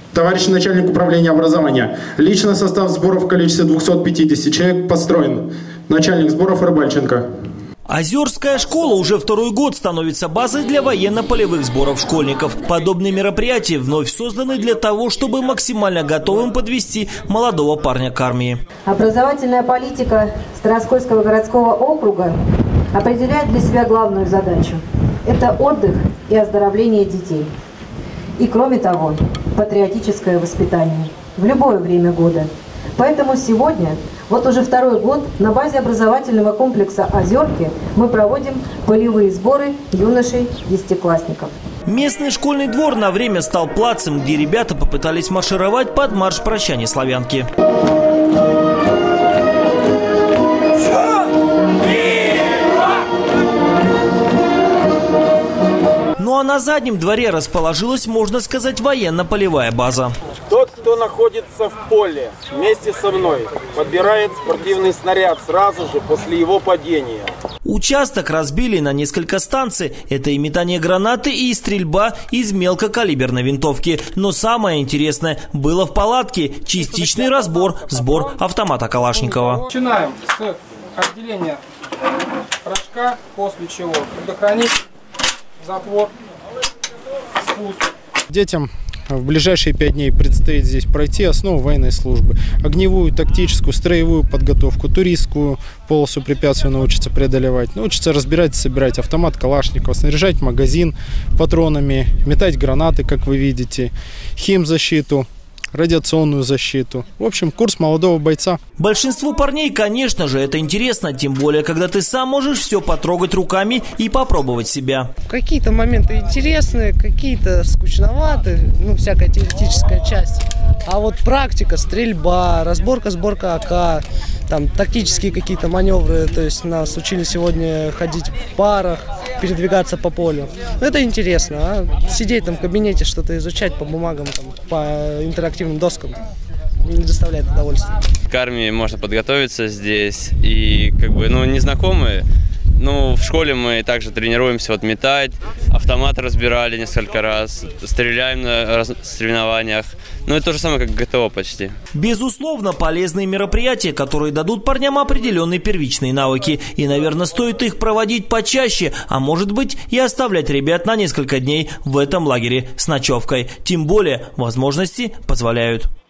Товарищ начальник управления образования, личный состав сборов в количестве 250 человек построен. Начальник сборов Рыбальченко. Озерская школа уже второй год становится базой для военно-полевых сборов школьников. Подобные мероприятия вновь созданы для того, чтобы максимально готовым подвести молодого парня к армии. Образовательная политика Староскольского городского округа определяет для себя главную задачу – это отдых и оздоровление детей. И кроме того, патриотическое воспитание в любое время года. Поэтому сегодня, вот уже второй год, на базе образовательного комплекса «Озерки» мы проводим полевые сборы юношей-десятиклассников. Местный школьный двор на время стал плацем, где ребята попытались маршировать под марш прощания славянки. Ну а на заднем дворе расположилась, можно сказать, военно-полевая база. Тот, кто находится в поле вместе со мной, подбирает спортивный снаряд сразу же после его падения. Участок разбили на несколько станций. Это и метание гранаты, и стрельба из мелкокалиберной винтовки. Но самое интересное было в палатке. Частичный сбор автомата Калашникова. Начинаем с отделения рожка, после чего предохранитель, затвор, спуск. Детям в ближайшие 5 дней предстоит здесь пройти основу военной службы. Огневую, тактическую, строевую подготовку, туристскую полосу препятствий научатся преодолевать. Научатся разбирать и собирать автомат Калашникова, снаряжать магазин патронами, метать гранаты, как вы видите, химзащиту, радиационную защиту. В общем, курс молодого бойца. Большинству парней, конечно же, это интересно, тем более, когда ты сам можешь все потрогать руками и попробовать себя. Какие-то моменты интересные, какие-то скучноватые, всякая теоретическая часть. А вот практика, стрельба, сборка АК, там тактические какие-то маневры, то есть нас учили сегодня ходить в парах, передвигаться по полю. Это интересно, а сидеть там в кабинете, что-то изучать по бумагам, там, по интерактивным доскам не доставляет удовольствия. К армии можно подготовиться здесь и незнакомые. В школе мы также тренируемся метать, автомат разбирали несколько раз, стреляем на соревнованиях. Это то же самое, как ГТО почти. Безусловно, полезные мероприятия, которые дадут парням определенные первичные навыки. И, наверное, стоит их проводить почаще, а может быть и оставлять ребят на несколько дней в этом лагере с ночевкой. Тем более возможности позволяют.